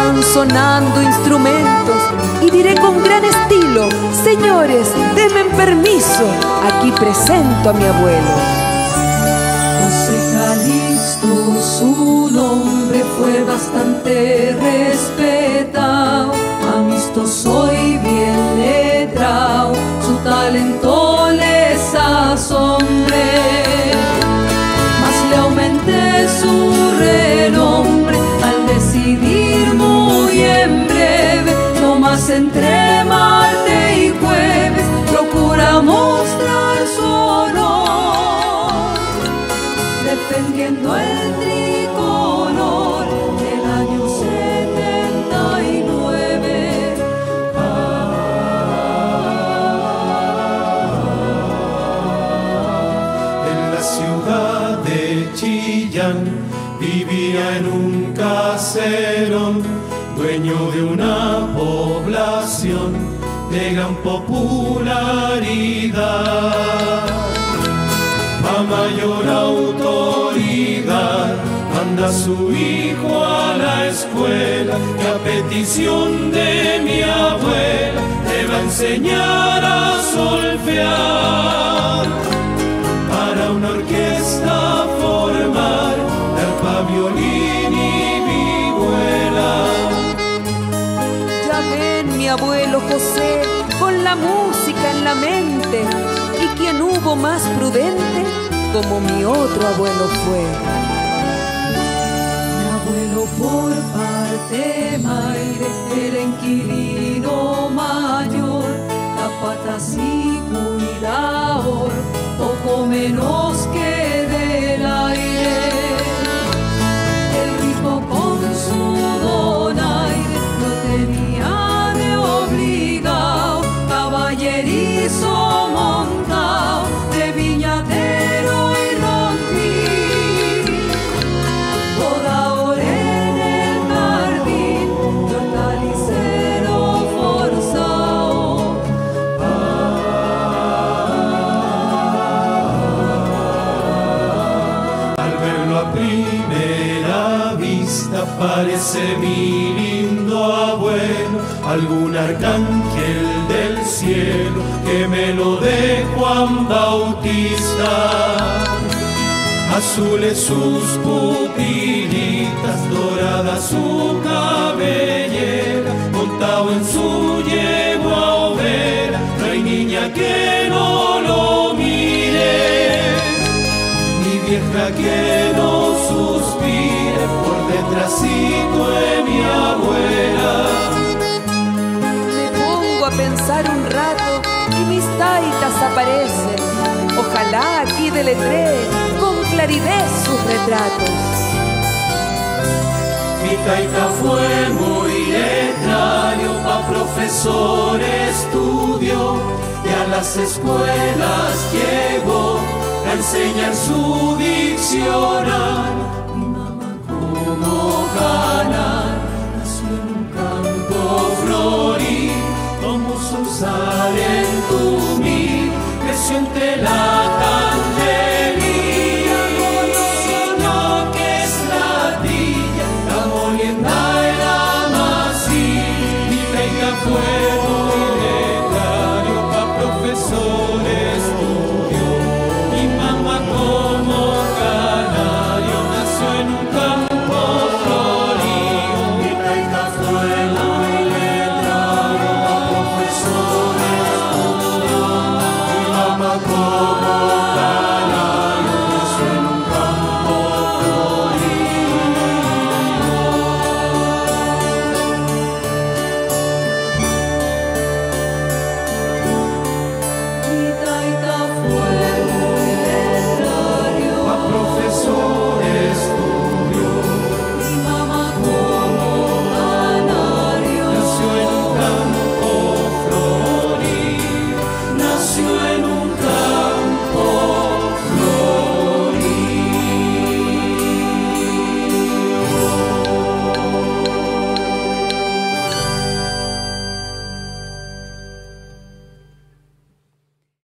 van sonando instrumentos y diré con gran estilo: señores, denme permiso, aquí presento a mi abuelo. José Calixto, su nombre fue bastante respetado, amistoso y bien letrado, su talento les asombré, mas le aumenté su renombre al decidir muy en breve, no más entre martes y jueves, procura mostrar su honor, defendiendo el tricolor del año 79. En la ciudad de Chillán vivía en un caserón, dueño de una población de gran popularidad. A mayor autoridad manda a su hijo a la escuela, que a petición de mi abuela te va a enseñar a solfear. Para una orquesta formar, de arpa, violín y vihuela. Ya ven, mi abuelo José, con la música en la mente, y quien hubo más prudente como mi otro abuelo fue. Mi abuelo por parte madre era inquilino mayor, capataz y cuidador, poco menos que del aire. El rico con su donaire lo tenía de obligado, caballerizo montado, de viñatero y ronquín, toda hora en el jardín, de hortalicero forzado. Al verlo a primera vista parece mi lindo abuelo, algún arcángel del cielo que me lo dé Juan Bautista. Azules sus pupilitas, dorada su cabellera, montado en su yegua overa, no hay niña que no lo mire, ni vieja que no suspire por detrásito de mi abuela. Me pongo a pensar un rato y mis taitas aparecen. Ojalá aquí deletré con claridad sus retratos. Mi taita fue muy letrario, pa' profesor estudió y a las escuelas llegó a enseñar su dicción.